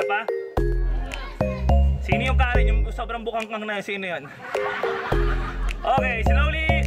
Kaya pa? Sino yung Karen? Yung sobrang bukang kang na, sino yun? Okay, slowly